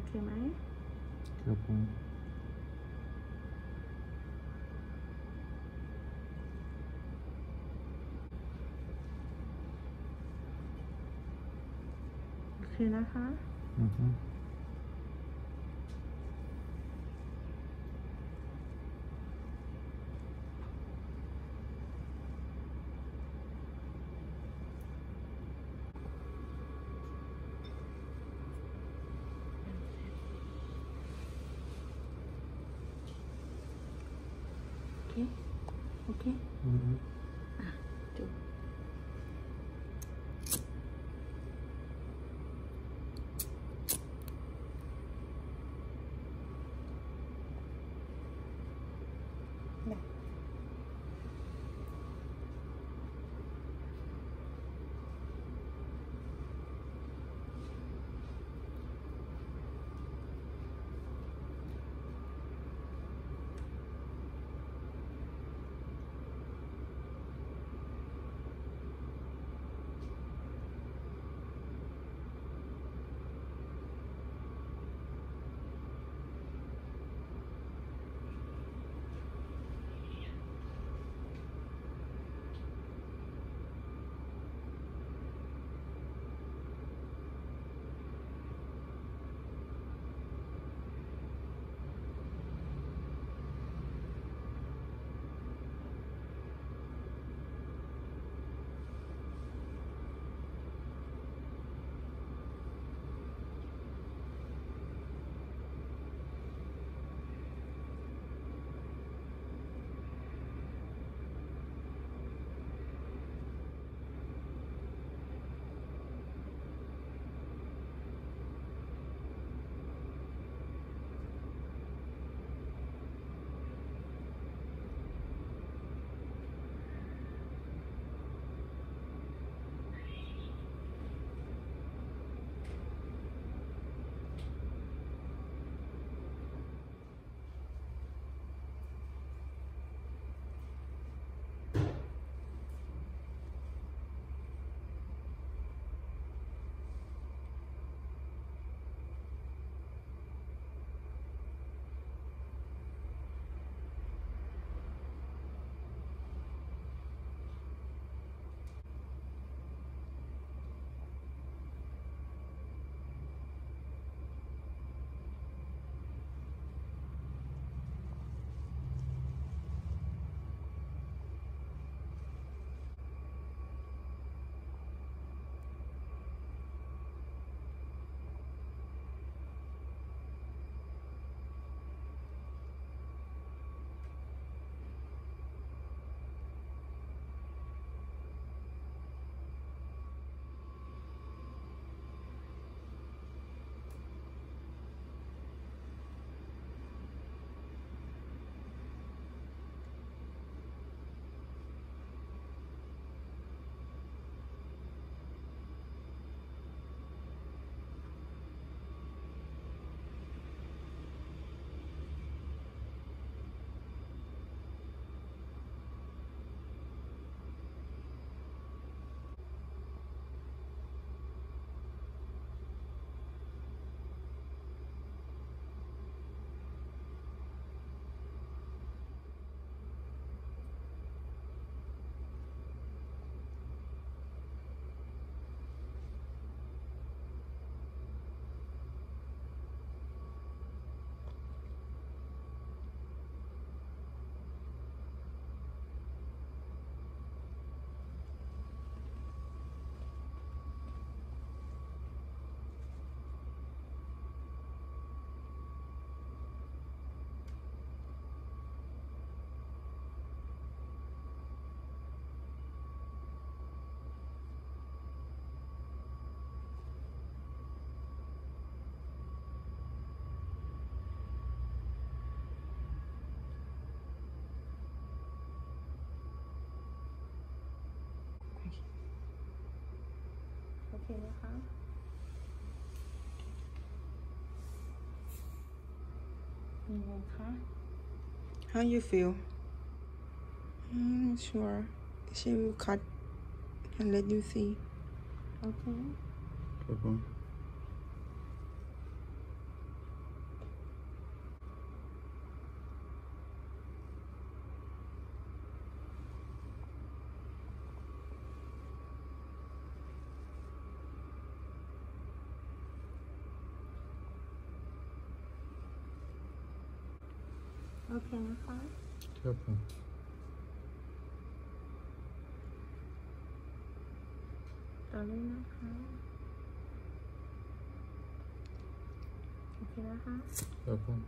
เคไหมครับผมโอเคนะคะอือฮึโอเค โอเคอือฮึดูเนี่ยโอเคนะคะยังไงคะ How you feel? Sure. She will cut and let you see. โอเคครับผมโอเคนะคะ Careful. ต่อเลยนะคะโอเคนะคะ Careful.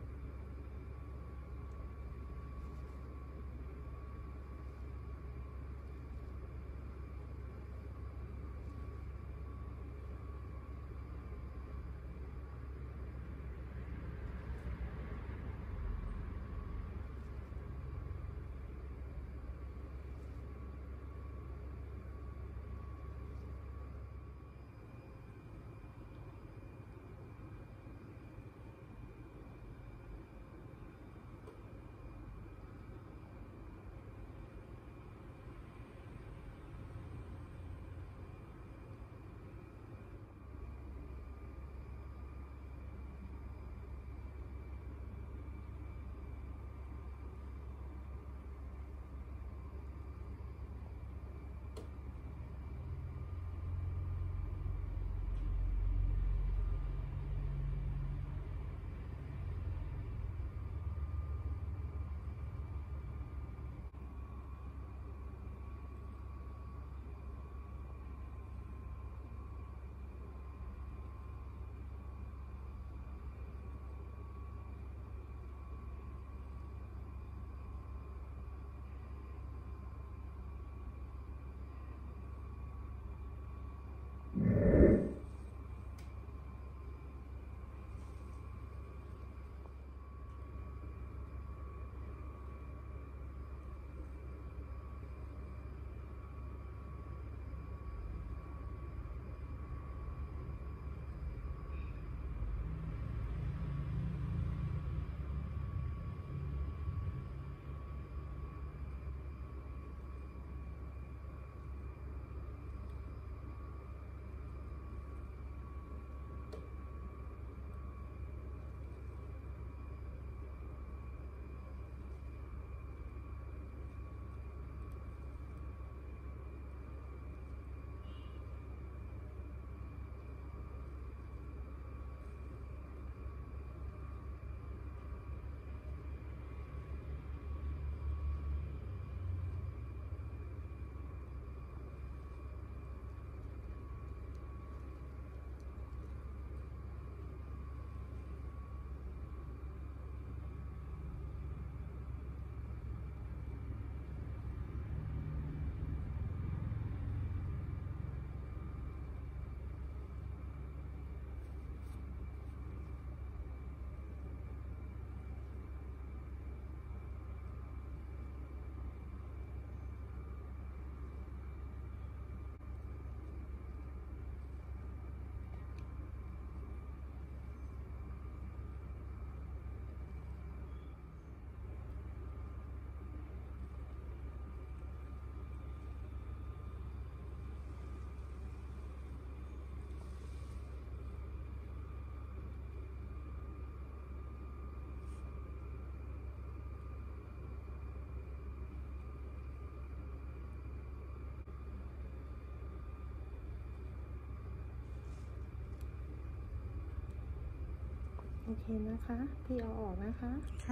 โอเคนะคะพี่เอาออกนะคะค่ะ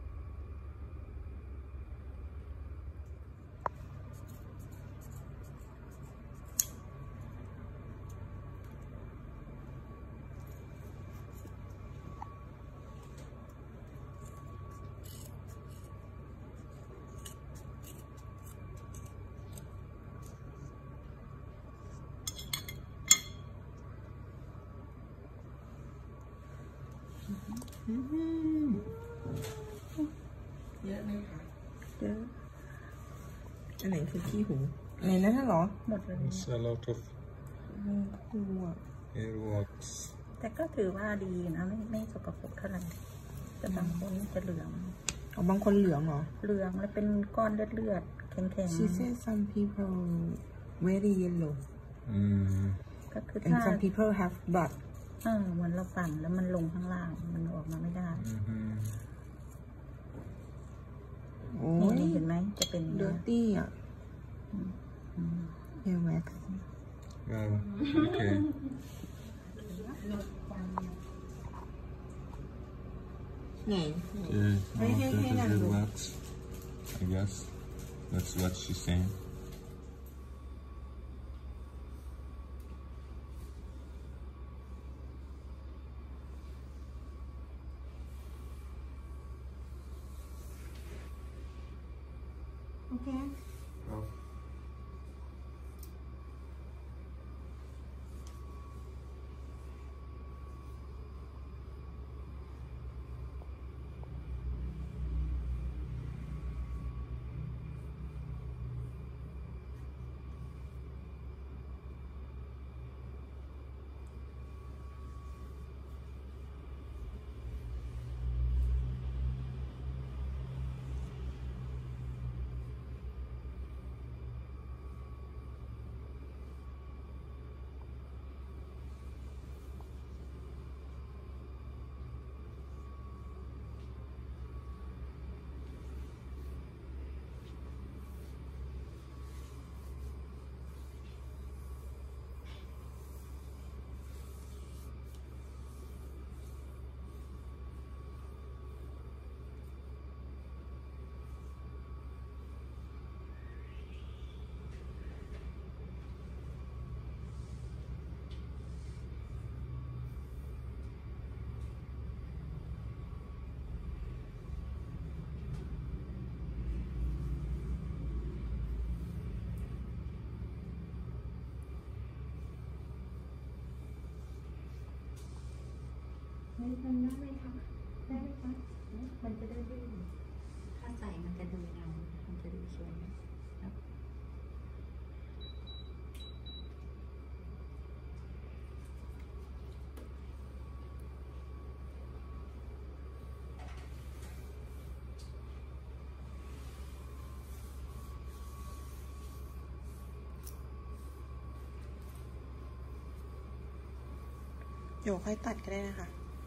เยอะไหมคะเยอะอันไหนคือขี้หูอะไรนะเหรอหมดเลย It's a lot of หูอ่ะ earwax. แต่ก็ถือว่าดีนะไม่สกปรกเท่าไหร่แต่บางคนจะเหลืองอ๋อบางคนเหลืองเหรอเหลืองแล้วเป็นก้อนเลือดแข็ง She said some people very yellow ๆก็คือ and ถ้า some people have blood เหมือนเราปั่นแล้วมันลงข้างล่างมันออกมาไม่ได้โอ้นี่ยเห็นไหมจะเป็นอย่างนี้ dirty อ่ะ hair wax Wow. Okay. ชไง Yeah, Hey, hey, hey, that is Nando. wax. I guess that's what she's saying. โอเค Oh. มันได้ไหมคะได้ไหมคะมันจะได้ดื้อถ้าใส่มันจะดูเงามันจะดูสวยครับเดี๋ยวค่อยตัดก็ได้นะคะ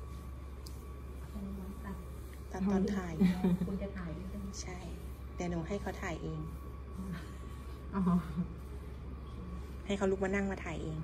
ตัดตอนถ่ายคุณจะถ่ายด้วยใช่ไหมใช่ เดี๋ยวหนูให้เขาถ่ายเองอ๋อให้เขาลุกมานั่งมาถ่ายเอง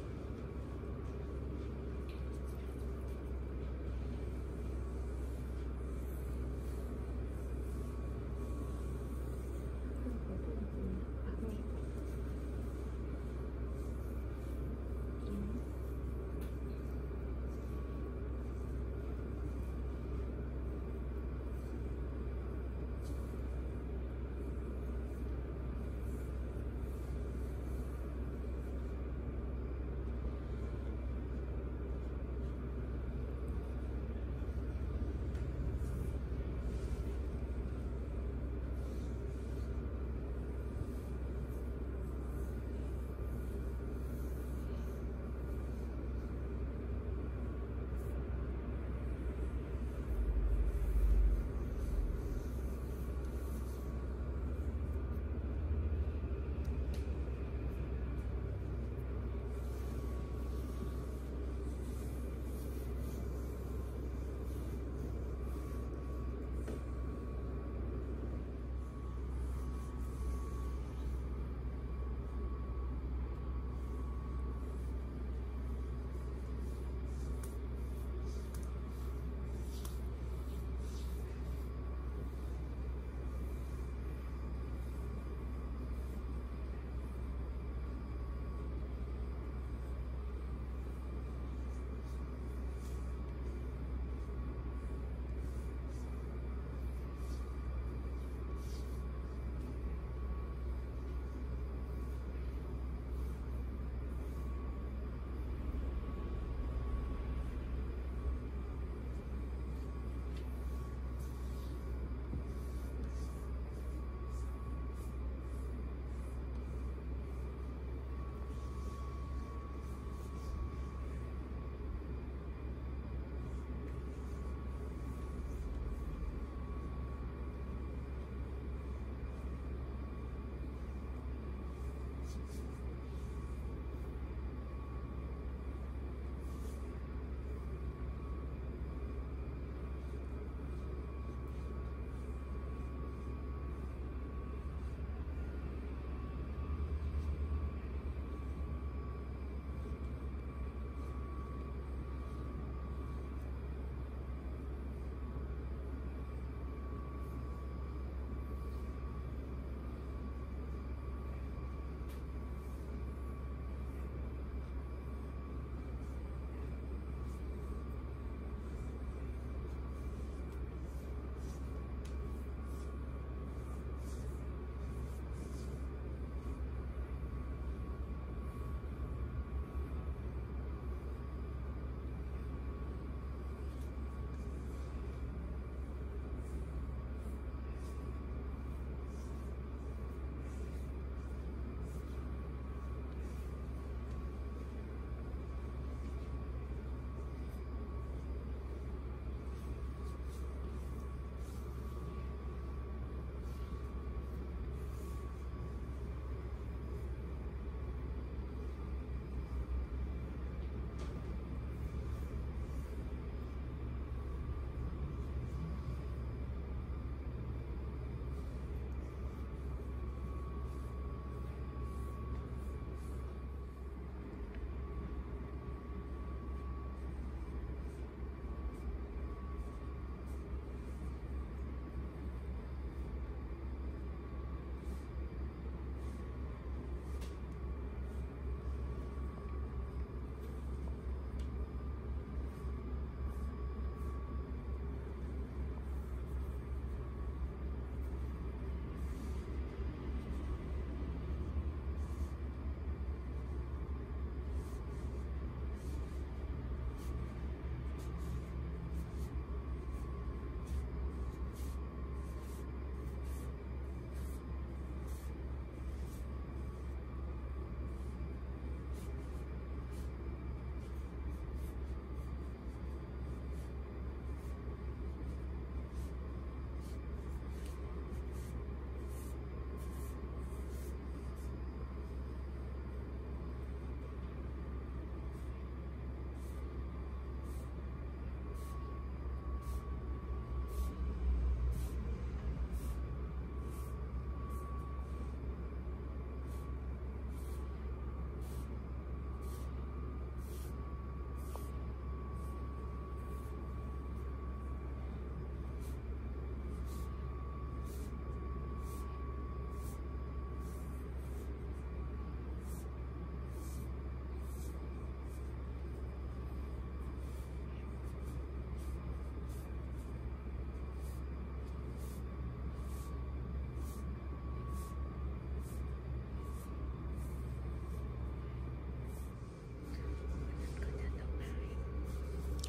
เ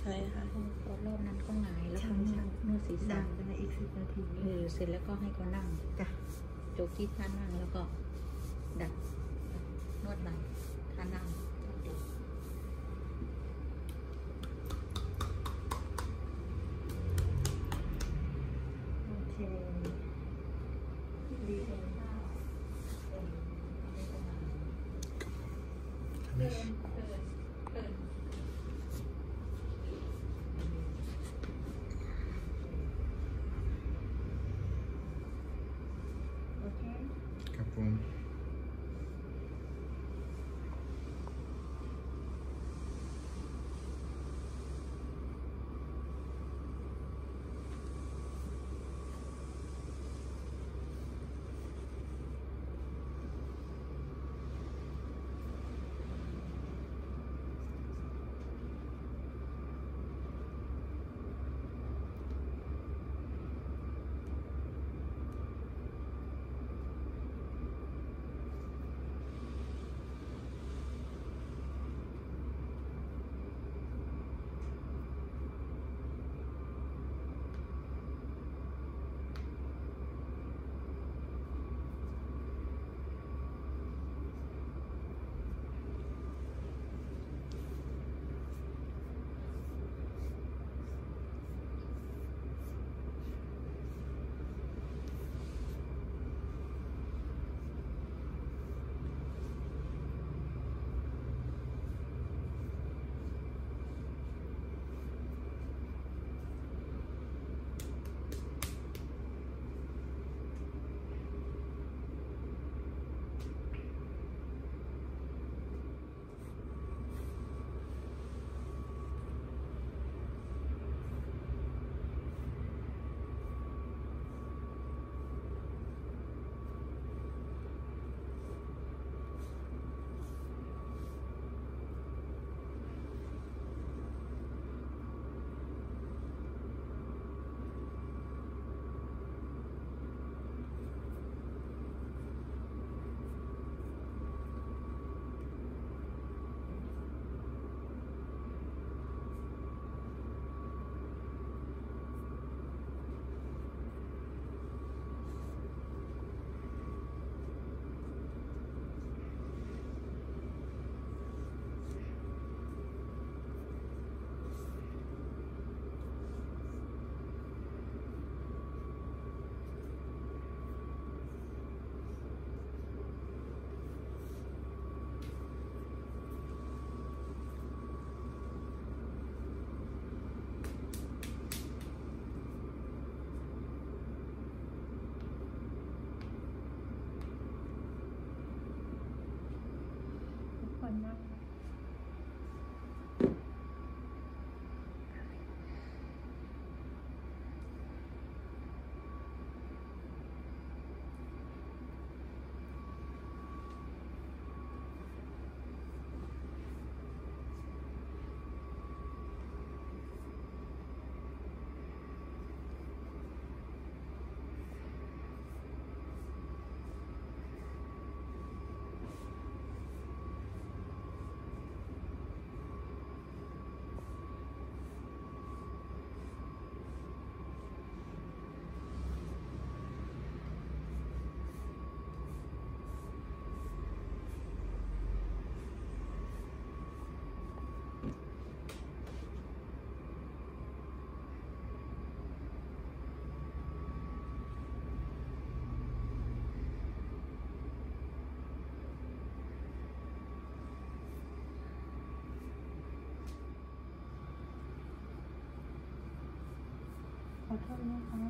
ใช่ค่ะพอรอบนั้นก็หงายแล้วก็นวดศีรษะจะในอีก10 นาทีเสร็จแล้วก็ให้เขานั่งจ้ะโจกที่ท่านั่งแล้วก็ดัดนวดไหล่ท่านั่งโอเคดีเลยค่ะ โอเคครับผมทุกคนนั่ง ขอโทษนะคะ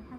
ครับ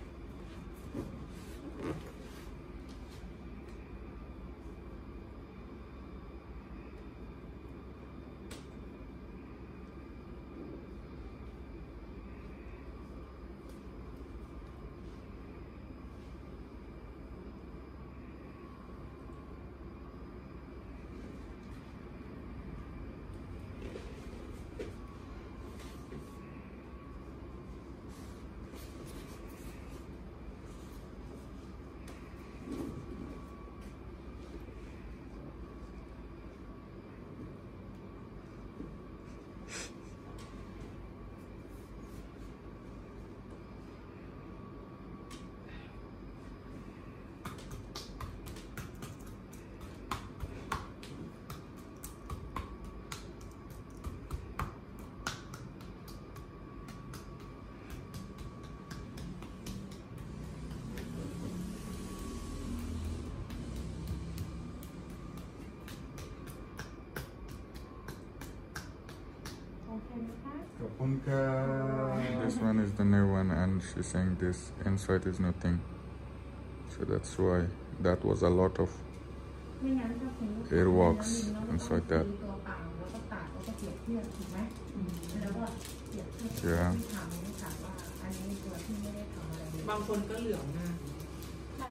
This one is the new one, and she's saying this inside is nothing. So that's why that was a lot of airwax inside that. Yeah. บางคนก็เหลืองมาก